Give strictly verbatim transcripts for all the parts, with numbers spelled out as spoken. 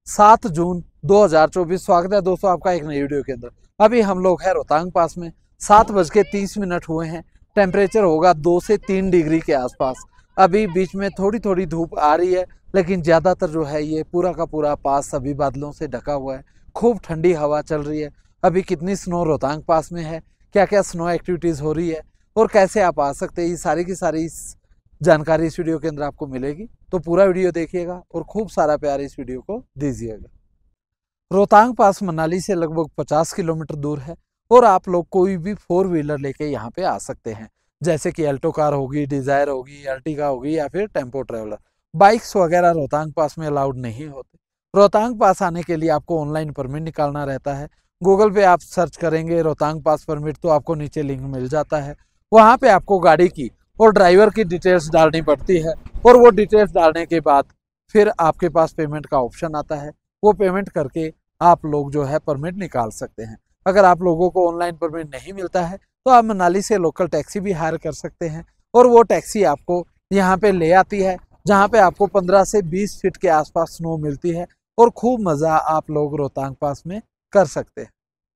सात जून दो हज़ार चौबीस। स्वागत है दोस्तों आपका एक नई वीडियो के अंदर। अभी हम लोग हैं रोहतांग पास में। सात बज के तीस मिनट हुए हैं। टेम्परेचर होगा दो से तीन डिग्री के आसपास। अभी बीच में थोड़ी थोड़ी धूप आ रही है, लेकिन ज़्यादातर जो है ये पूरा का पूरा पास अभी बादलों से ढका हुआ है। खूब ठंडी हवा चल रही है। अभी कितनी स्नो रोहतांग पास में है, क्या क्या स्नो एक्टिविटीज़ हो रही है और कैसे आप आ सकते हैं, ये सारी की सारी जानकारी इस वीडियो के अंदर आपको मिलेगी। तो पूरा वीडियो देखिएगा और खूब सारा प्यार इस वीडियो को दीजिएगा। रोहतांग पास मनाली से लगभग पचास किलोमीटर दूर है और आप लोग कोई भी फोर व्हीलर लेके यहाँ पे आ सकते हैं, जैसे कि अल्टो कार होगी, डिजायर होगी, अर्टिगा होगी या फिर टेम्पो ट्रेवलर। बाइक्स वगैरह रोहतांग पास में अलाउड नहीं होते। रोहतांग पास आने के लिए आपको ऑनलाइन परमिट निकालना रहता है। गूगल पे आप सर्च करेंगे रोहतांग पास परमिट तो आपको नीचे लिंक मिल जाता है। वहाँ पे आपको गाड़ी की और ड्राइवर की डिटेल्स डालनी पड़ती है और वो डिटेल्स डालने के बाद फिर आपके पास पेमेंट का ऑप्शन आता है। वो पेमेंट करके आप लोग जो है परमिट निकाल सकते हैं। अगर आप लोगों को ऑनलाइन परमिट नहीं मिलता है तो आप मनाली से लोकल टैक्सी भी हायर कर सकते हैं और वो टैक्सी आपको यहाँ पे ले आती है, जहाँ पे आपको पंद्रह से बीस फीट के आसपास स्नो मिलती है और खूब मज़ा आप लोग रोहतांग पास में कर सकते हैं।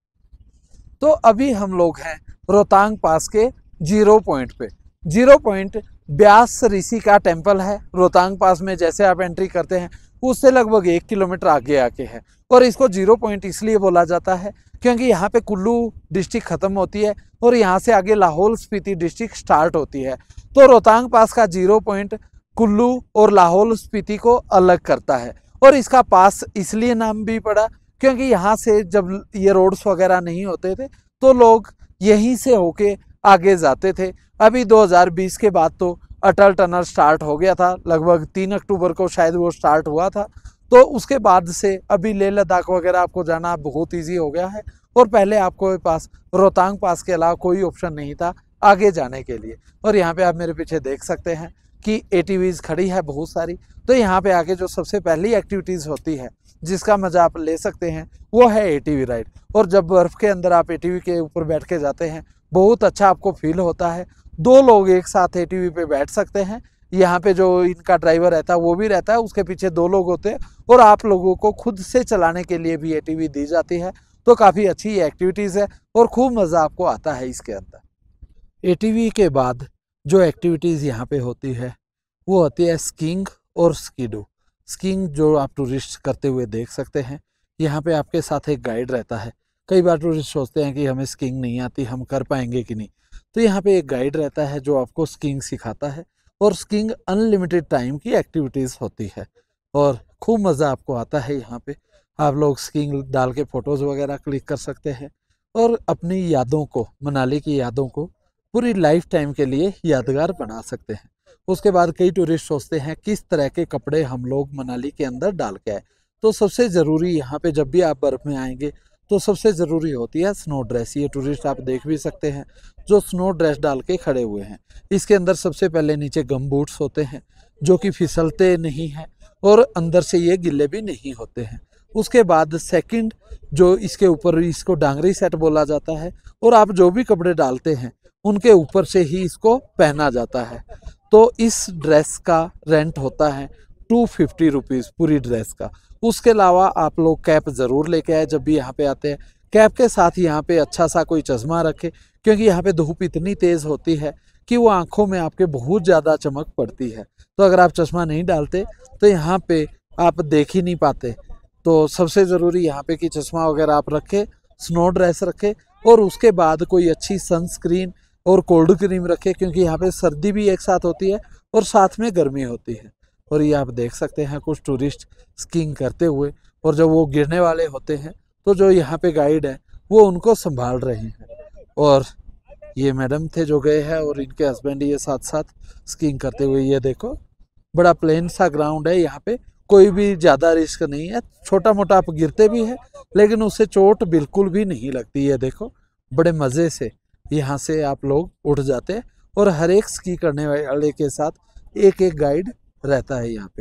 तो अभी हम लोग हैं रोहतांग पास के जीरो पॉइंट पे। जीरो पॉइंट ब्यास ऋषि का टेम्पल है रोहतांग पास में। जैसे आप एंट्री करते हैं उससे लगभग एक किलोमीटर आगे आके है और इसको जीरो पॉइंट इसलिए बोला जाता है क्योंकि यहाँ पे कुल्लू डिस्ट्रिक्ट खत्म होती है और यहाँ से आगे लाहौल स्पीति डिस्ट्रिक्ट स्टार्ट होती है। तो रोहतांग पास का जीरो पॉइंट कुल्लू और लाहौल स्पीति को अलग करता है और इसका पास इसलिए नाम भी पड़ा क्योंकि यहाँ से जब ये रोड्स वगैरह नहीं होते थे तो लोग यहीं से होके आगे जाते थे। अभी दो हज़ार बीस के बाद तो अटल टनल स्टार्ट हो गया था, लगभग तीन अक्टूबर को शायद वो स्टार्ट हुआ था। तो उसके बाद से अभी लेह लद्दाख वगैरह आपको जाना बहुत इजी हो गया है और पहले आपको पास रोहतांग पास के अलावा कोई ऑप्शन नहीं था आगे जाने के लिए। और यहाँ पे आप मेरे पीछे देख सकते हैं कि एटीवीज खड़ी है बहुत सारी। तो यहाँ पे आके जो सबसे पहली एक्टिविटीज़ होती है जिसका मज़ा आप ले सकते हैं वो है एटीवी राइड। और जब बर्फ़ के अंदर आप एटीवी के ऊपर बैठ के जाते हैं बहुत अच्छा आपको फील होता है। दो लोग एक साथ एटीवी पे बैठ सकते हैं। यहाँ पे जो इनका ड्राइवर रहता है वो भी रहता है, उसके पीछे दो लोग होते हैं और आप लोगों को खुद से चलाने के लिए भी एटीवी दी जाती है। तो काफ़ी अच्छी एक्टिविटीज़ है और खूब मज़ा आपको आता है इसके अंदर। एटीवी के बाद जो एक्टिविटीज़ यहाँ पे होती है वो होती है स्कीइंग और स्कीडो। स्कीइंग जो आप टूरिस्ट करते हुए देख सकते हैं, यहाँ पे आपके साथ एक गाइड रहता है। कई बार टूरिस्ट सोचते हैं कि हमें स्कीइंग नहीं आती, हम कर पाएंगे कि नहीं, तो यहाँ पे एक गाइड रहता है जो आपको स्कीइंग सिखाता है। और स्कीइंग अनलिमिटेड टाइम की एक्टिविटीज़ होती है और खूब मज़ा आपको आता है। यहाँ पे आप लोग स्कीइंग डाल के फ़ोटोज़ वगैरह क्लिक कर सकते हैं और अपनी यादों को, मनाली की यादों को पूरी लाइफ टाइम के लिए यादगार बना सकते हैं। उसके बाद कई टूरिस्ट सोचते हैं किस तरह के कपड़े हम लोग मनाली के अंदर डाल के आए। तो सबसे ज़रूरी यहाँ पे जब भी आप बर्फ़ में आएंगे तो सबसे ज़रूरी होती है स्नो ड्रेस। ये टूरिस्ट आप देख भी सकते हैं जो स्नो ड्रेस डाल के खड़े हुए हैं। इसके अंदर सबसे पहले नीचे गम बूट्स होते हैं जो कि फिसलते नहीं हैं और अंदर से ये गिल्ले भी नहीं होते हैं। उसके बाद सेकंड जो इसके ऊपर, इसको डांगरी सेट बोला जाता है और आप जो भी कपड़े डालते हैं उनके ऊपर से ही इसको पहना जाता है। तो इस ड्रेस का रेंट होता है टू फिफ्टी रुपीज़ पूरी ड्रेस का। उसके अलावा आप लोग कैप ज़रूर लेके आए जब भी यहाँ पे आते हैं। कैप के साथ यहाँ पे अच्छा सा कोई चश्मा रखे क्योंकि यहाँ पे धूप इतनी तेज़ होती है कि वो आँखों में आपके बहुत ज़्यादा चमक पड़ती है। तो अगर आप चश्मा नहीं डालते तो यहाँ पे आप देख ही नहीं पाते। तो सबसे ज़रूरी यहाँ पे कि चश्मा वगैरह आप रखें, स्नो ड्रेस रखें और उसके बाद कोई अच्छी सनस्क्रीन और कोल्ड क्रीम रखें क्योंकि यहाँ पे सर्दी भी एक साथ होती है और साथ में गर्मी होती है। और ये आप देख सकते हैं कुछ टूरिस्ट स्कीइंग करते हुए, और जब वो गिरने वाले होते हैं तो जो यहाँ पे गाइड है वो उनको संभाल रहे हैं। और ये मैडम थे जो गए हैं और इनके हस्बैंड ये साथ साथ स्कीइंग करते हुए। ये देखो बड़ा प्लेन सा ग्राउंड है, यहाँ पे कोई भी ज़्यादा रिस्क नहीं है। छोटा मोटा आप गिरते भी हैं लेकिन उससे चोट बिल्कुल भी नहीं लगती है। देखो बड़े मज़े से यहाँ से आप लोग उठ जाते हैं और हर एक स्की करने वाले के साथ एक एक गाइड रहता है यहाँ पे।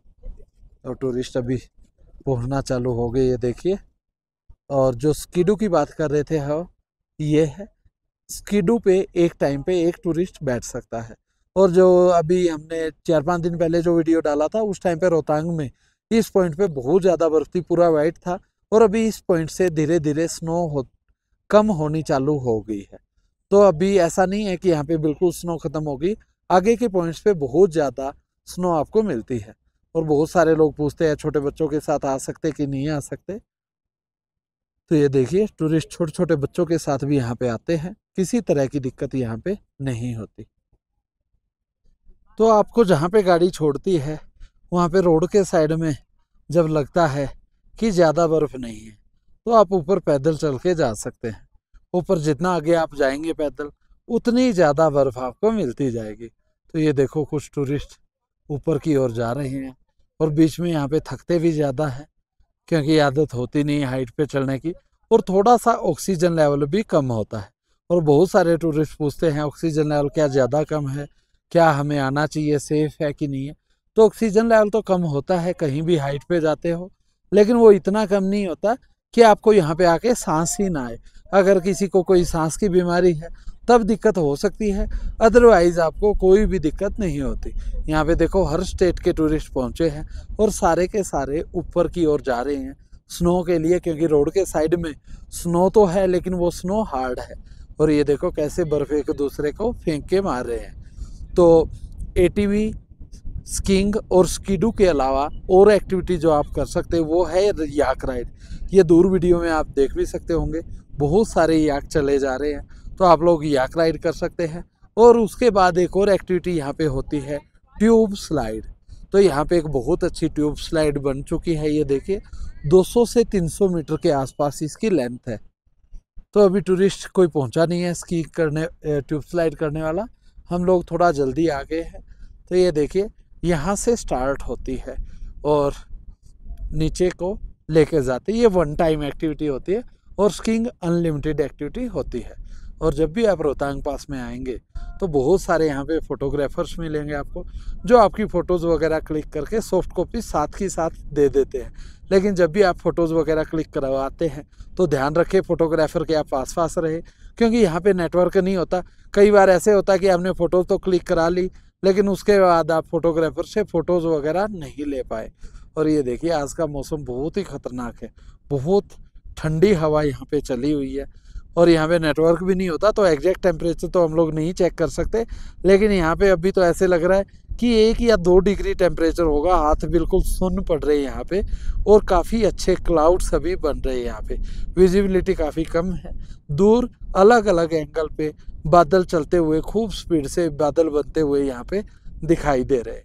और टूरिस्ट अभी पहुँचना चालू हो गए, ये देखिए। और जो स्कीडू की बात कर रहे थे हम, ये है स्कीडू पे एक टाइम पे एक टूरिस्ट बैठ सकता है। और जो अभी हमने चार पाँच दिन पहले जो वीडियो डाला था उस टाइम पे रोहतांग में इस पॉइंट पे बहुत ज़्यादा बर्फ थी, पूरा वाइट था, और अभी इस पॉइंट से धीरे धीरे स्नो हो कम होनी चालू हो गई है। तो अभी ऐसा नहीं है कि यहाँ पे बिल्कुल स्नो खत्म हो गई, आगे के पॉइंट्स पे बहुत ज़्यादा स्नो आपको मिलती है। और बहुत सारे लोग पूछते हैं छोटे बच्चों के साथ आ सकते कि नहीं आ सकते, तो ये देखिए टूरिस्ट छोटे छोटे बच्चों के साथ भी यहाँ पे आते हैं, किसी तरह की दिक्कत यहाँ पे नहीं होती। तो आपको जहाँ पे गाड़ी छोड़ती है वहाँ पे रोड के साइड में जब लगता है कि ज़्यादा बर्फ़ नहीं है तो आप ऊपर पैदल चल के जा सकते हैं। ऊपर जितना आगे आप जाएंगे पैदल उतनी ज़्यादा बर्फ़ आपको मिलती जाएगी। तो ये देखो कुछ टूरिस्ट ऊपर की ओर जा रहे हैं, और बीच में यहाँ पे थकते भी ज़्यादा है क्योंकि आदत होती नहीं हाइट पे चलने की, और थोड़ा सा ऑक्सीजन लेवल भी कम होता है। और बहुत सारे टूरिस्ट पूछते हैं ऑक्सीजन लेवल क्या ज़्यादा कम है, क्या हमें आना चाहिए, सेफ है कि नहीं है। तो ऑक्सीजन लेवल तो कम होता है कहीं भी हाइट पे जाते हो, लेकिन वो इतना कम नहीं होता कि आपको यहाँ पे आके सांस ही ना आए। अगर किसी को कोई सांस की बीमारी है तब दिक्कत हो सकती है, अदरवाइज आपको कोई भी दिक्कत नहीं होती। यहाँ पे देखो हर स्टेट के टूरिस्ट पहुँचे हैं और सारे के सारे ऊपर की ओर जा रहे हैं स्नो के लिए, क्योंकि रोड के साइड में स्नो तो है लेकिन वो स्नो हार्ड है। और ये देखो कैसे बर्फ़ एक दूसरे को फेंक के मार रहे हैं। तो एटीवी, स्कीइंग और स्कीडू के अलावा और एक्टिविटी जो आप कर सकते हैं वो है याक राइड। ये दूर वीडियो में आप देख भी सकते होंगे, बहुत सारे याक चले जा रहे हैं, तो आप लोग याक राइड कर सकते हैं। और उसके बाद एक और एक्टिविटी यहाँ पे होती है ट्यूब स्लाइड। तो यहाँ पे एक बहुत अच्छी ट्यूब स्लाइड बन चुकी है, ये देखिए दो सौ से तीन सौ मीटर के आसपास इसकी लेंथ है। तो अभी टूरिस्ट कोई पहुँचा नहीं है स्की करने, ट्यूब स्लाइड करने वाला, हम लोग थोड़ा जल्दी आ गए हैं। तो ये देखिए यहाँ से स्टार्ट होती है और नीचे को लेके जाती है, ये वन टाइम एक्टिविटी होती है, और स्कीइंग अनलिमिटेड एक्टिविटी होती है। और जब भी आप रोहतांग पास में आएंगे तो बहुत सारे यहाँ पे फोटोग्राफर्स मिलेंगे आपको, जो आपकी फ़ोटोज़ वगैरह क्लिक करके सॉफ्ट कॉपी साथ ही साथ दे देते हैं। लेकिन जब भी आप फ़ोटोज़ वगैरह क्लिक करवाते हैं तो ध्यान रखें फ़ोटोग्राफर के आप आस पास रहे, क्योंकि यहाँ पे नेटवर्क नहीं होता। कई बार ऐसे होता है कि आपने फ़ोटो तो क्लिक करा ली लेकिन उसके बाद आप फोटोग्राफर से फ़ोटोज़ वगैरह नहीं ले पाए। और ये देखिए आज का मौसम बहुत ही ख़तरनाक है, बहुत ठंडी हवा यहाँ पे चली हुई है, और यहाँ पे नेटवर्क भी नहीं होता, तो एग्जैक्ट टेम्परेचर तो हम लोग नहीं चेक कर सकते। लेकिन यहाँ पे अभी तो ऐसे लग रहा है कि एक या दो डिग्री टेम्परेचर होगा, हाथ बिल्कुल सुन्न पड़ रहे हैं यहाँ पे, और काफ़ी अच्छे क्लाउड्स अभी बन रहे हैं यहाँ पे। विजिबिलिटी काफ़ी कम है, दूर अलग अलग एंगल पे बादल चलते हुए खूब स्पीड से बादल बनते हुए यहाँ पे दिखाई दे रहे हैं।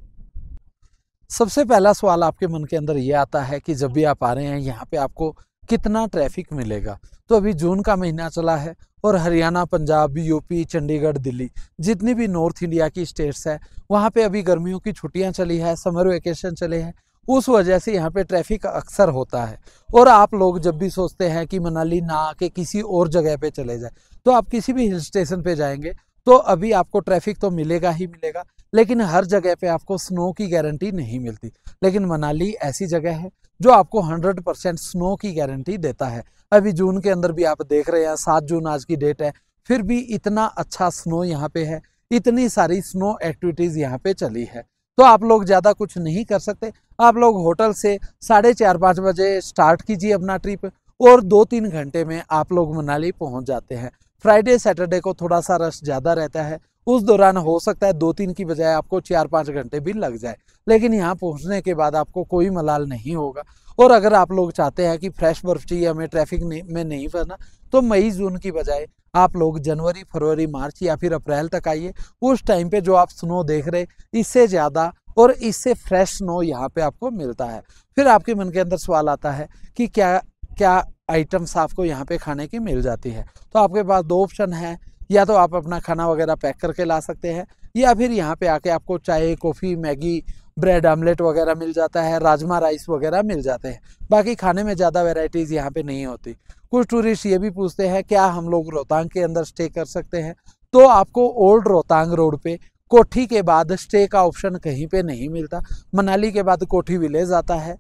सबसे पहला सवाल आपके मन के अंदर ये आता है कि जब भी आप आ रहे हैं यहाँ पे आपको कितना ट्रैफिक मिलेगा। तो अभी जून का महीना चला है और हरियाणा, पंजाब, यूपी, चंडीगढ़, दिल्ली, जितनी भी नॉर्थ इंडिया की स्टेट्स है वहाँ पे अभी गर्मियों की छुट्टियाँ चली है, समर वेकेशन चले हैं, उस वजह से यहाँ पे ट्रैफिक अक्सर होता है। और आप लोग जब भी सोचते हैं कि मनाली ना आके किसी और जगह पे चले जाए, तो आप किसी भी हिल स्टेशन पे जाएंगे तो अभी आपको ट्रैफिक तो मिलेगा ही मिलेगा, लेकिन हर जगह पे आपको स्नो की गारंटी नहीं मिलती। लेकिन मनाली ऐसी जगह है जो आपको हंड्रेड परसेंट स्नो की गारंटी देता है। अभी जून के अंदर भी आप देख रहे हैं, सात जून आज की डेट है, फिर भी इतना अच्छा स्नो यहाँ पे है, इतनी सारी स्नो एक्टिविटीज़ यहाँ पे चली है। तो आप लोग ज़्यादा कुछ नहीं कर सकते, आप लोग होटल से साढ़े चार पाँच बजे स्टार्ट कीजिए अपना ट्रिप, और दो तीन घंटे में आप लोग मनाली पहुँच जाते हैं। फ्राइडे सैटरडे को थोड़ा सा रश ज़्यादा रहता है, उस दौरान हो सकता है दो तीन की बजाय आपको चार पाँच घंटे भी लग जाए, लेकिन यहाँ पहुँचने के बाद आपको कोई मलाल नहीं होगा। और अगर आप लोग चाहते हैं कि फ्रेश बर्फ चाहिए, हमें ट्रैफिक में नहीं फंसना, तो मई जून की बजाय आप लोग जनवरी, फरवरी, मार्च या फिर अप्रैल तक आइए। उस टाइम पे जो आप स्नो देख रहे इससे ज़्यादा और इससे फ्रेश स्नो यहाँ पे आपको मिलता है। फिर आपके मन के अंदर सवाल आता है कि क्या क्या आइटम्स आपको यहाँ पे खाने की मिल जाती है। तो आपके पास दो ऑप्शन है, या तो आप अपना खाना वगैरह पैक करके ला सकते हैं, या फिर यहाँ पे आके आपको चाय, कॉफ़ी, मैगी, ब्रेड आमलेट वगैरह मिल जाता है, राजमा राइस वगैरह मिल जाते हैं। बाकी खाने में ज़्यादा वैरायटीज़ यहाँ पे नहीं होती। कुछ टूरिस्ट ये भी पूछते हैं क्या हम लोग रोहतांग के अंदर स्टे कर सकते हैं। तो आपको ओल्ड रोहतांग रोड पे कोठी के बाद स्टे का ऑप्शन कहीं पे नहीं मिलता। मनाली के बाद कोठी विलेज आता है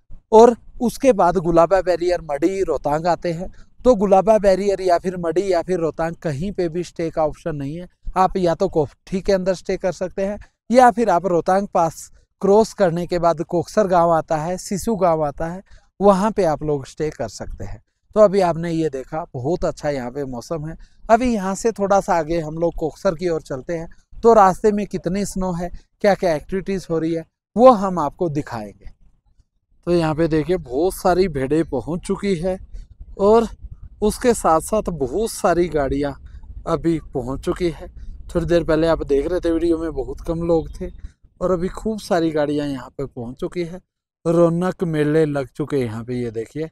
और उसके बाद गुलाबा बैरियर, मडी, रोहतांग आते हैं। तो गुलाबा बैरियर या फिर मडी या फिर रोहतांग कहीं पे भी स्टे का ऑप्शन नहीं है। आप या तो कोठी के अंदर स्टे कर सकते हैं या फिर आप रोहतांग पास क्रॉस करने के बाद कोकसर गांव आता है, सिसु गांव आता है, वहां पे आप लोग स्टे कर सकते हैं। तो अभी आपने ये देखा, बहुत अच्छा यहाँ पे मौसम है। अभी यहाँ से थोड़ा सा आगे हम लोग कोकसर की ओर चलते हैं, तो रास्ते में कितनी स्नो है, क्या क्या एक्टिविटीज़ हो रही है, वो हम आपको दिखाएंगे। तो यहाँ पे देखिए बहुत सारी भेड़ें पहुँच चुकी है और उसके साथ साथ बहुत सारी गाड़ियाँ अभी पहुँच चुकी है। थोड़ी देर पहले आप देख रहे थे वीडियो में बहुत कम लोग थे और अभी खूब सारी गाड़ियाँ यहाँ पे पहुँच चुकी है। रौनक मेले लग चुके हैं यहाँ पे, ये देखिए।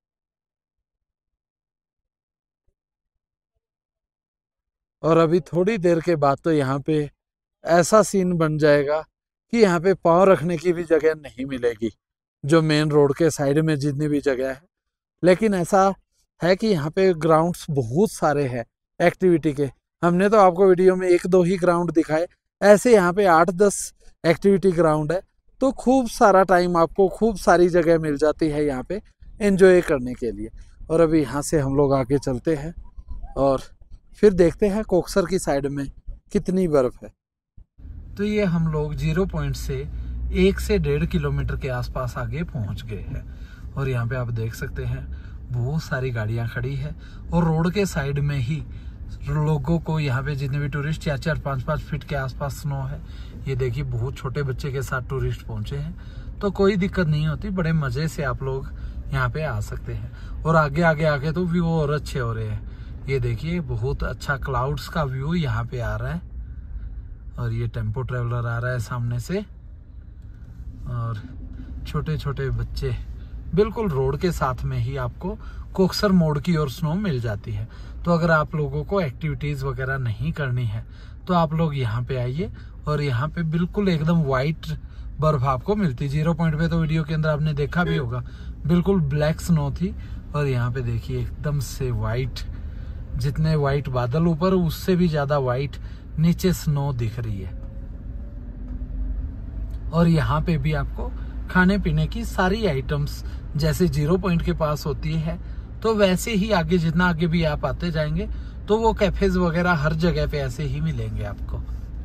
और अभी थोड़ी देर के बाद तो यहाँ पे ऐसा सीन बन जाएगा कि यहाँ पे पाँव रखने की भी जगह नहीं मिलेगी, जो मेन रोड के साइड में जितनी भी जगह है। लेकिन ऐसा है कि यहाँ पे ग्राउंड्स बहुत सारे हैं एक्टिविटी के। हमने तो आपको वीडियो में एक दो ही ग्राउंड दिखाए, ऐसे यहाँ पे आठ दस एक्टिविटी ग्राउंड है। तो खूब सारा टाइम आपको खूब सारी जगह मिल जाती है यहाँ पे एंजॉय करने के लिए। और अभी यहाँ से हम लोग आगे चलते हैं और फिर देखते हैं कोकसर की साइड में कितनी बर्फ है। तो ये हम लोग जीरो पॉइंट से एक से डेढ़ किलोमीटर के आसपास आगे पहुंच गए हैं। और यहाँ पे आप देख सकते हैं बहुत सारी गाड़ियां खड़ी है और रोड के साइड में ही लोगों को, यहाँ पे जितने भी टूरिस्ट चार चार पाँच पाँच फीट के आसपास स्नो है। ये देखिए बहुत छोटे बच्चे के साथ टूरिस्ट पहुंचे हैं, तो कोई दिक्कत नहीं होती, बड़े मजे से आप लोग यहाँ पे आ सकते हैं। और आगे आगे आगे तो व्यू और अच्छे हो रहे हैं। ये देखिए बहुत अच्छा क्लाउड्स का व्यू यहाँ पे आ रहा है और ये टेम्पो ट्रेवलर आ रहा है सामने से और छोटे छोटे बच्चे, बिल्कुल रोड के साथ में ही आपको कोकसर मोड़ की ओर स्नो मिल जाती है। तो अगर आप लोगों को एक्टिविटीज वगैरह नहीं करनी है तो आप लोग यहाँ पे आइए और यहाँ पे बिल्कुल एकदम व्हाइट बर्फ आपको मिलती। जीरो पॉइंट पे तो वीडियो के अंदर आपने देखा भी होगा, बिल्कुल ब्लैक स्नो थी और यहाँ पे देखिए एकदम से व्हाइट, जितने व्हाइट बादल ऊपर उससे भी ज्यादा व्हाइट नीचे स्नो दिख रही है। और यहाँ पे भी आपको खाने पीने की सारी आइटम्स जैसे जीरो पॉइंट के पास होती है, तो वैसे ही आगे जितना आगे भी आप आते जाएंगे तो वो कैफेज वगैरह हर जगह पे ऐसे ही मिलेंगे आपको।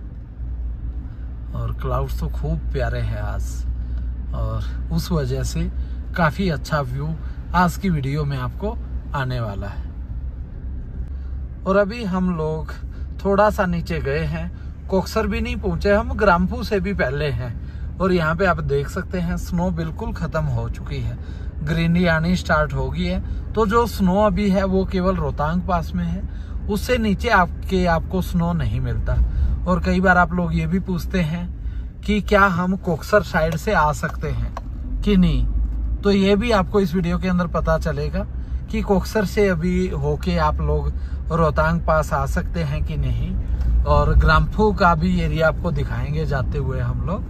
और क्लाउड्स तो खूब प्यारे हैं आज और उस वजह से काफी अच्छा व्यू आज की वीडियो में आपको आने वाला है। और अभी हम लोग थोड़ा सा नीचे गए हैं, कोकसर भी नहीं पहुंचे, हम ग्राम्फू से भी पहले हैं। और यहाँ पे आप देख सकते हैं स्नो बिल्कुल खत्म हो चुकी है, ग्रीनरी आनी स्टार्ट हो गई है। तो जो स्नो अभी है वो केवल रोहतांग पास में है, उससे नीचे आपके आपको स्नो नहीं मिलता। और कई बार आप लोग ये भी पूछते हैं कि क्या हम कोकसर साइड से आ सकते हैं कि नहीं, तो ये भी आपको इस वीडियो के अंदर पता चलेगा कि कोकसर से अभी होके आप लोग रोहतांग पास आ सकते हैं कि नहीं। और ग्राम्फू का भी एरिया आपको दिखाएंगे जाते हुए हम लोग।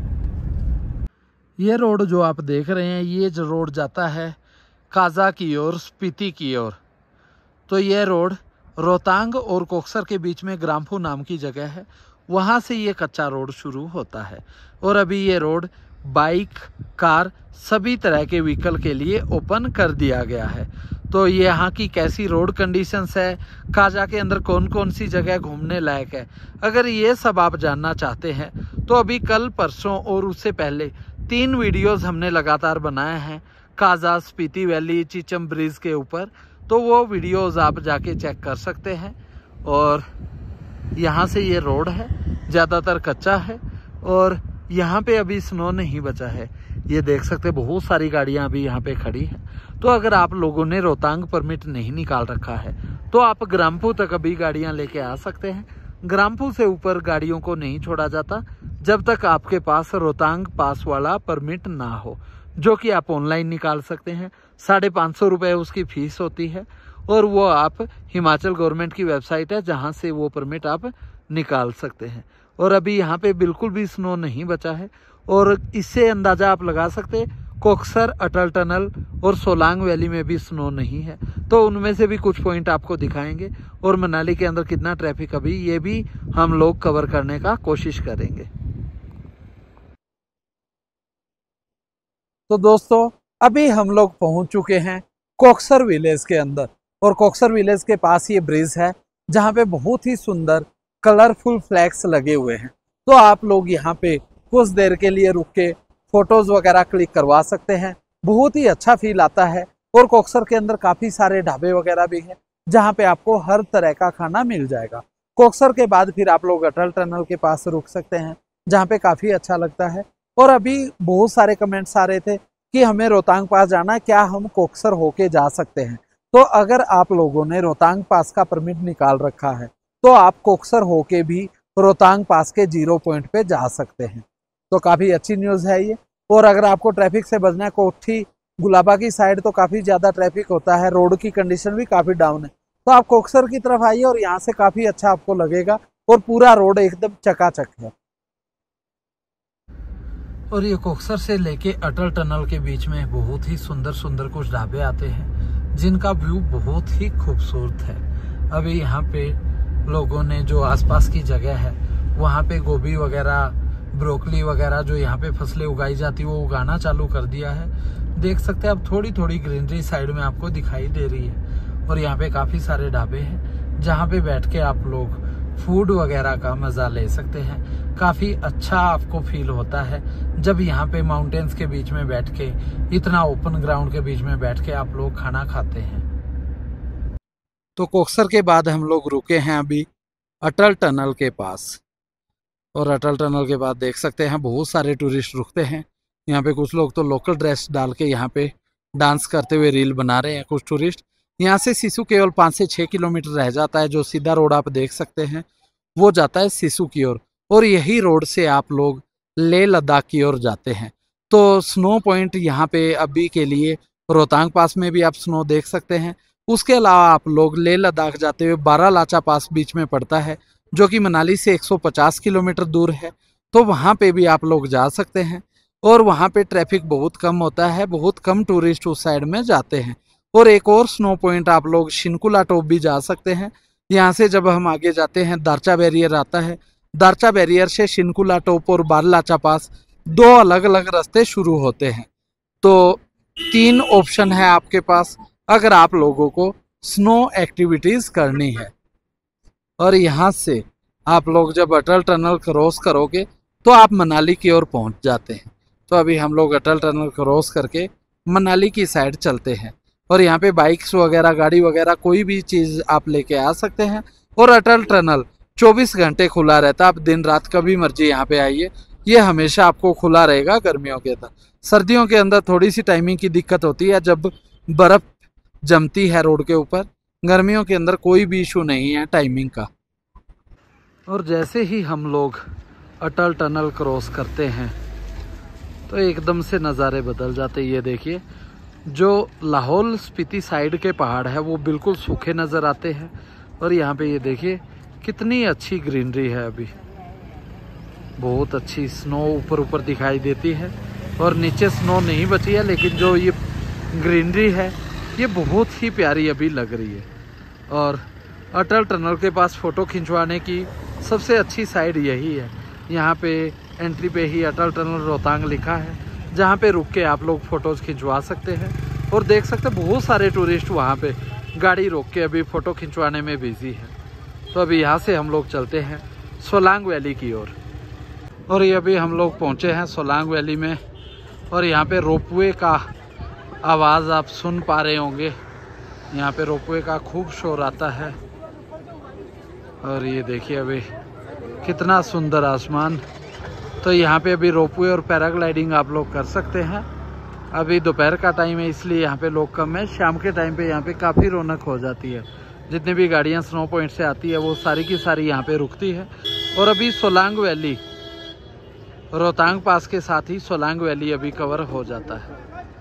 ये रोड जो आप देख रहे हैं, ये जो रोड जाता है काजा की ओर, स्पीति की ओर। तो ये रोड रोहतांग और कोकसर के बीच में ग्राम्फू नाम की जगह है, वहाँ से ये कच्चा रोड शुरू होता है। और अभी ये रोड बाइक, कार, सभी तरह के व्हीकल के लिए ओपन कर दिया गया है। तो ये यहाँ की कैसी रोड कंडीशंस है, काजा के अंदर कौन कौन सी जगह घूमने लायक है, अगर ये सब आप जानना चाहते हैं तो अभी कल परसों और उससे पहले तीन वीडियोस हमने लगातार बनाए हैं काजा, स्पीति वैली, चीचम ब्रिज के ऊपर। तो वो वीडियोस आप जाके चेक कर सकते हैं। और यहाँ से ये रोड है, ज़्यादातर कच्चा है और यहाँ पे अभी स्नो नहीं बचा है। ये देख सकते बहुत सारी गाड़ियाँ अभी यहाँ पे खड़ी हैं। तो अगर आप लोगों ने रोहतांग परमिट नहीं निकाल रखा है तो आप ग्राम्फू तक अभी गाड़ियाँ लेके आ सकते हैं। ग्राम्फू से ऊपर गाड़ियों को नहीं छोड़ा जाता जब तक आपके पास रोहतांग पास वाला परमिट ना हो, जो कि आप ऑनलाइन निकाल सकते हैं। साढ़े पाँच सौ रुपये उसकी फीस होती है और वो आप हिमाचल गवर्नमेंट की वेबसाइट है जहाँ से वो परमिट आप निकाल सकते हैं। और अभी यहाँ पे बिल्कुल भी स्नो नहीं बचा है और इससे अंदाज़ा आप लगा सकते हैं कोकसर, अटल टनल और सोलांग वैली में भी स्नो नहीं है। तो उनमें से भी कुछ पॉइंट आपको दिखाएंगे और मनाली के अंदर कितना ट्रैफिक अभी, ये भी हम लोग कवर करने का कोशिश करेंगे। तो दोस्तों अभी हम लोग पहुंच चुके हैं कोकसर विलेज के अंदर और कोकसर विलेज के पास ये ब्रिज है जहां पे बहुत ही सुंदर कलरफुल फ्लैग्स लगे हुए हैं। तो आप लोग यहाँ पे कुछ देर के लिए रुक के फोटोज वगैरह क्लिक करवा सकते हैं। बहुत ही अच्छा फील आता है। और कोक्सर के अंदर काफ़ी सारे ढाबे वगैरह भी हैं जहाँ पे आपको हर तरह का खाना मिल जाएगा। कोक्सर के बाद फिर आप लोग अटल टनल के पास रुक सकते हैं जहाँ पे काफ़ी अच्छा लगता है। और अभी बहुत सारे कमेंट्स आ रहे थे कि हमें रोहतांग पास जाना है, क्या हम कोक्सर होके जा सकते हैं? तो अगर आप लोगों ने रोहतांग पास का परमिट निकाल रखा है तो आप कोक्सर होके भी रोहतांग पास के जीरो पॉइंट पे जा सकते हैं। तो काफ़ी अच्छी न्यूज़ है ये। और अगर आपको ट्रैफिक से बचना है, कोठी गुलाबा की साइड तो काफ़ी ज़्यादा ट्रैफिक होता है, रोड की कंडीशन भी काफ़ी डाउन है, तो आप कोक्सर की तरफ आइए और यहाँ से काफ़ी अच्छा आपको लगेगा और पूरा रोड एकदम चकाचक है। और ये कोक्सर से लेके अटल टनल के बीच में बहुत ही सुंदर सुंदर कुछ ढाबे आते हैं जिनका व्यू बहुत ही खूबसूरत है। अभी यहाँ पे लोगों ने जो आसपास की जगह है वहाँ पे गोभी वगैरह, ब्रोकली वगैरह जो यहाँ पे फसलें उगाई जाती है वो उगाना चालू कर दिया है। देख सकते हैं अब थोड़ी थोड़ी ग्रीनरी साइड में आपको दिखाई दे रही है। और यहाँ पे काफ़ी सारे ढाबे हैं जहाँ पे बैठ के आप लोग फूड वगैरह का मज़ा ले सकते हैं। काफ़ी अच्छा आपको फील होता है जब यहाँ पे माउंटेन्स के बीच में बैठ के, इतना ओपन ग्राउंड के बीच में बैठ के आप लोग खाना खाते हैं। तो कोक्सर के बाद हम लोग रुके हैं अभी अटल टनल के पास। और अटल टनल के बाद देख सकते हैं बहुत सारे टूरिस्ट रुकते हैं। यहाँ पे कुछ लोग तो लोकल ड्रेस डाल के यहाँ पे डांस करते हुए रील बना रहे हैं कुछ टूरिस्ट। यहाँ से सिसु केवल पाँच से छः किलोमीटर रह जाता है। जो सीधा रोड आप देख सकते हैं वो जाता है सिसु की ओर, और यही रोड से आप लोग लेह लद्दाख की ओर जाते हैं। तो स्नो पॉइंट यहाँ पे अभी के लिए रोहतांग पास में भी आप स्नो देख सकते हैं। उसके अलावा आप लोग लेह लद्दाख जाते हुए बारह लाचा पास बीच में पड़ता है जो कि मनाली से एक सौ पचास किलोमीटर दूर है। तो वहाँ पे भी आप लोग जा सकते हैं और वहाँ पे ट्रैफिक बहुत कम होता है, बहुत कम टूरिस्ट उस साइड में जाते हैं। और एक और स्नो पॉइंट आप लोग शिनकुला टॉप भी जा सकते हैं। यहाँ से जब हम आगे जाते हैं दारचा बैरियर आता है, दारचा बैरियर से शिनकुला टॉप और बारलाचा पास दो अलग अलग रास्ते शुरू होते हैं। तो तीन ऑप्शन है आपके पास अगर आप लोगों को स्नो एक्टिविटीज़ करनी है। और यहाँ से आप लोग जब अटल टनल क्रॉस करोगे तो आप मनाली की ओर पहुँच जाते हैं। तो अभी हम लोग अटल टनल क्रॉस करके मनाली की साइड चलते हैं। और यहाँ पे बाइक्स वगैरह, गाड़ी वगैरह कोई भी चीज़ आप लेके आ सकते हैं। और अटल टनल चौबीस घंटे खुला रहता है, आप दिन रात कभी मर्जी यहाँ पे आइए, ये हमेशा आपको खुला रहेगा गर्मियों के अंदर। सर्दियों के अंदर थोड़ी सी टाइमिंग की दिक्कत होती है जब बर्फ़ जमती है रोड के ऊपर। गर्मियों के अंदर कोई भी इशू नहीं है टाइमिंग का। और जैसे ही हम लोग अटल टनल क्रॉस करते हैं तो एकदम से नज़ारे बदल जाते हैं। ये देखिए, जो लाहौल स्पीति साइड के पहाड़ है वो बिल्कुल सूखे नज़र आते हैं। और यहाँ पे ये देखिए कितनी अच्छी ग्रीनरी है। अभी बहुत अच्छी स्नो ऊपर ऊपर दिखाई देती है और नीचे स्नो नहीं बची है, लेकिन जो ये ग्रीनरी है ये बहुत ही प्यारी अभी लग रही है। और अटल टनल के पास फ़ोटो खिंचवाने की सबसे अच्छी साइड यही है। यहाँ पे एंट्री पे ही अटल टनल रोहतांग लिखा है, जहाँ पे रुक के आप लोग फ़ोटोज़ खिंचवा सकते हैं। और देख सकते हैं बहुत सारे टूरिस्ट वहाँ पे गाड़ी रोक के अभी फ़ोटो खिंचवाने में बिजी है। तो अभी यहाँ से हम लोग चलते हैं सोलांग वैली की ओर। और।, और ये अभी हम लोग पहुँचे हैं सोलांग वैली में। और यहाँ पे रोपवे का आवाज़ आप सुन पा रहे होंगे, यहाँ पे रोपवे का खूब शोर आता है। और ये देखिए अभी कितना सुंदर आसमान। तो यहाँ पे अभी रोपवे और पैराग्लाइडिंग आप लोग कर सकते हैं। अभी दोपहर का टाइम है इसलिए यहाँ पे लोग कम है। शाम के टाइम पे यहाँ पे काफ़ी रौनक हो जाती है। जितनी भी गाड़ियाँ स्नो पॉइंट से आती है वो सारी की सारी यहाँ पे रुकती है। और अभी सोलांग वैली, रोहतांग पास के साथ ही सोलांग वैली अभी कवर हो जाता है।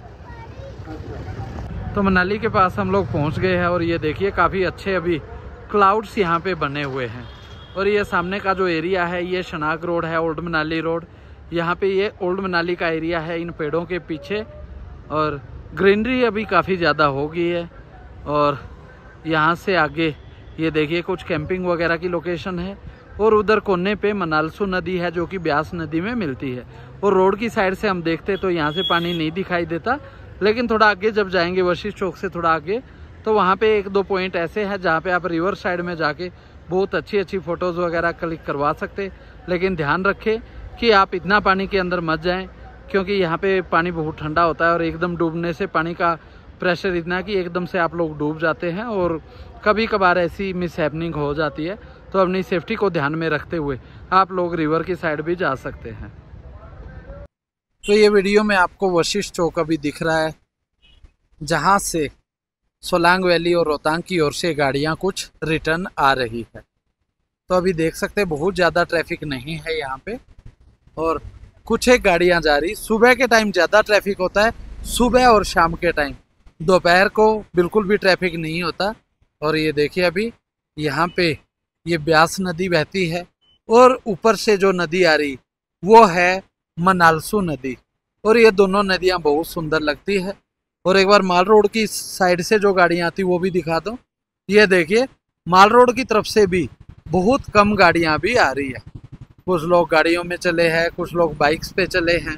तो मनाली के पास हम लोग पहुँच गए हैं। और ये देखिए काफ़ी अच्छे अभी क्लाउड्स यहाँ पे बने हुए हैं। और ये सामने का जो एरिया है ये शनाक रोड है, ओल्ड मनाली रोड। यहाँ पे ये ओल्ड मनाली का एरिया है इन पेड़ों के पीछे। और ग्रीनरी अभी काफ़ी ज़्यादा हो गई है। और यहाँ से आगे ये देखिए कुछ कैंपिंग वगैरह की लोकेशन है। और उधर कोने पे मनालसू नदी है जो कि ब्यास नदी में मिलती है। और रोड की साइड से हम देखते तो यहाँ से पानी नहीं दिखाई देता, लेकिन थोड़ा आगे जब जाएंगे वशिष्ठ चौक से थोड़ा आगे तो वहाँ पे एक दो पॉइंट ऐसे हैं जहाँ पे आप रिवर साइड में जाके बहुत अच्छी अच्छी फ़ोटोज़ वगैरह क्लिक करवा सकते। लेकिन ध्यान रखें कि आप इतना पानी के अंदर मत जाएं, क्योंकि यहाँ पे पानी बहुत ठंडा होता है और एकदम डूबने से पानी का प्रेशर इतना कि एकदम से आप लोग डूब जाते हैं और कभी कभार ऐसी मिस हैपनिंग हो जाती है। तो अपनी सेफ्टी को ध्यान में रखते हुए आप लोग रिवर की साइड भी जा सकते हैं। तो ये वीडियो में आपको वशिष्ठ चौक अभी दिख रहा है, जहाँ से सोलांग वैली और रोहतांग की ओर से गाड़ियाँ कुछ रिटर्न आ रही है। तो अभी देख सकते हैं बहुत ज़्यादा ट्रैफिक नहीं है यहाँ पे, और कुछ एक गाड़ियाँ जा रही। सुबह के टाइम ज़्यादा ट्रैफिक होता है, सुबह और शाम के टाइम। दोपहर को बिल्कुल भी ट्रैफिक नहीं होता। और ये देखिए अभी यहाँ पे ये ब्यास नदी बहती है और ऊपर से जो नदी आ रही वो है मनालसू नदी, और ये दोनों नदियाँ बहुत सुंदर लगती है। और एक बार माल रोड की साइड से जो गाड़ियाँ आती वो भी दिखा दो। ये देखिए माल रोड की तरफ से भी बहुत कम गाड़ियाँ भी आ रही है। कुछ लोग गाड़ियों में चले हैं, कुछ लोग बाइक्स पे चले हैं।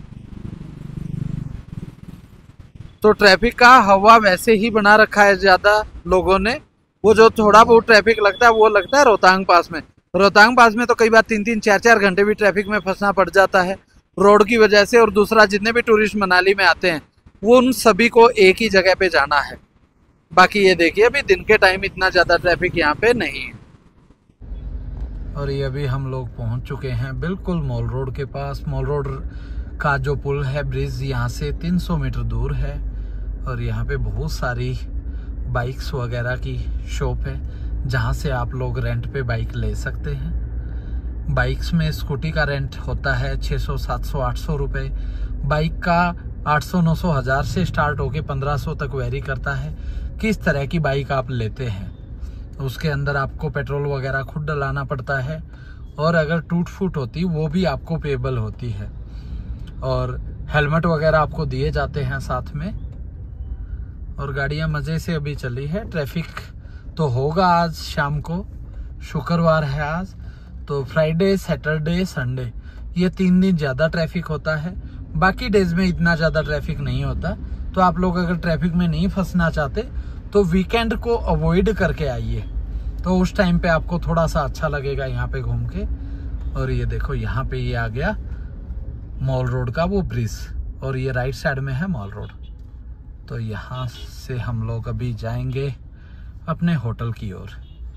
तो ट्रैफिक का हवा वैसे ही बना रखा है ज़्यादा लोगों ने। वो जो थोड़ा बहुत ट्रैफिक लगता है वो लगता है रोहतांग पास में। रोहतांग पास में तो कई बार तीन तीन चार चार घंटे भी ट्रैफिक में फंसना पड़ जाता है रोड की वजह से। और दूसरा, जितने भी टूरिस्ट मनाली में आते हैं वो उन सभी को एक ही जगह पे जाना है। बाकी ये देखिए अभी दिन के टाइम इतना ज़्यादा ट्रैफिक यहाँ पे नहीं है। और ये अभी हम लोग पहुँच चुके हैं बिल्कुल मॉल रोड के पास। मॉल रोड का जो पुल है, ब्रिज, यहाँ से तीन सौ मीटर दूर है। और यहाँ पे बहुत सारी बाइक्स वगैरह की शॉप है, जहाँ से आप लोग रेंट पे बाइक ले सकते हैं। बाइक्स में स्कूटी का रेंट होता है छः सौ, सात सौ, आठ सौ रुपये। बाइक का आठ सौ, नौ सौ, हज़ार से स्टार्ट होके पंद्रह सौ तक वेरी करता है किस तरह की बाइक आप लेते हैं। उसके अंदर आपको पेट्रोल वगैरह खुद डलाना पड़ता है, और अगर टूट फूट होती वो भी आपको पेबल होती है। और हेलमेट वगैरह आपको दिए जाते हैं साथ में। और गाड़ियां मज़े से अभी चली है। ट्रैफिक तो होगा आज शाम को, शुक्रवार है आज, तो फ्राइडे, सैटरडे, संडे ये तीन दिन ज़्यादा ट्रैफिक होता है। बाकी डेज में इतना ज़्यादा ट्रैफिक नहीं होता। तो आप लोग अगर ट्रैफिक में नहीं फंसना चाहते तो वीकेंड को अवॉइड करके आइए, तो उस टाइम पे आपको थोड़ा सा अच्छा लगेगा यहाँ पे घूम के। और ये देखो यहाँ पे ये आ गया मॉल रोड का वो ब्रिज, और ये राइट साइड में है मॉल रोड। तो यहाँ से हम लोग अभी जाएंगे अपने होटल की ओर।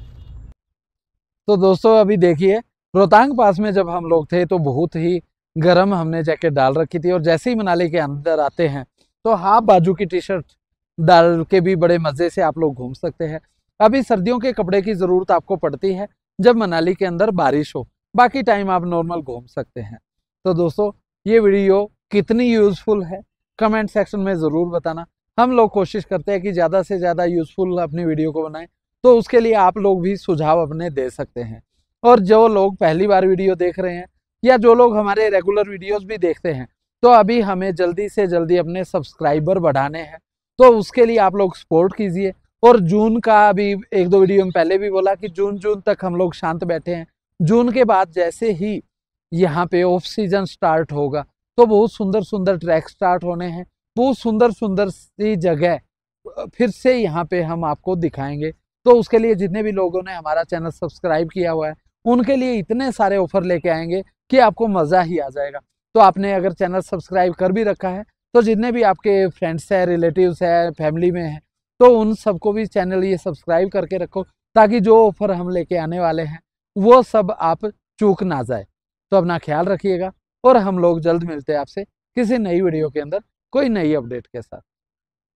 तो दोस्तों अभी देखिए रोहतांग पास में जब हम लोग थे तो बहुत ही गर्म हमने जैकेट डाल रखी थी, और जैसे ही मनाली के अंदर आते हैं तो हाफ बाजू की टी शर्ट डाल के भी बड़े मज़े से आप लोग घूम सकते हैं। अभी सर्दियों के कपड़े की ज़रूरत आपको पड़ती है जब मनाली के अंदर बारिश हो, बाकी टाइम आप नॉर्मल घूम सकते हैं। तो दोस्तों ये वीडियो कितनी यूज़फुल है कमेंट सेक्शन में ज़रूर बताना। हम लोग कोशिश करते हैं कि ज़्यादा से ज़्यादा यूज़फुल अपनी वीडियो को बनाएं, तो उसके लिए आप लोग भी सुझाव अपने दे सकते हैं। और जो लोग पहली बार वीडियो देख रहे हैं या जो लोग हमारे रेगुलर वीडियोस भी देखते हैं, तो अभी हमें जल्दी से जल्दी अपने सब्सक्राइबर बढ़ाने हैं, तो उसके लिए आप लोग सपोर्ट कीजिए। और जून का अभी एक दो वीडियो में पहले भी बोला कि जून जून तक हम लोग शांत बैठे हैं। जून के बाद जैसे ही यहाँ पे ऑफ सीजन स्टार्ट होगा तो बहुत सुंदर सुंदर ट्रैक स्टार्ट होने हैं, बहुत सुंदर सुंदर सी जगह फिर से यहाँ पे हम आपको दिखाएंगे। तो उसके लिए जितने भी लोगों ने हमारा चैनल सब्सक्राइब किया हुआ है उनके लिए इतने सारे ऑफर लेके आएंगे कि आपको मज़ा ही आ जाएगा। तो आपने अगर चैनल सब्सक्राइब कर भी रखा है तो जितने भी आपके फ्रेंड्स हैं, रिलेटिव्स हैं, फैमिली में हैं, तो उन सबको भी चैनल ये सब्सक्राइब करके रखो, ताकि जो ऑफर हम लेके आने वाले हैं वो सब आप चूक ना जाए। तो अपना ख्याल रखिएगा, और हम लोग जल्द मिलते हैं आपसे किसी नई वीडियो के अंदर कोई नई अपडेट के साथ।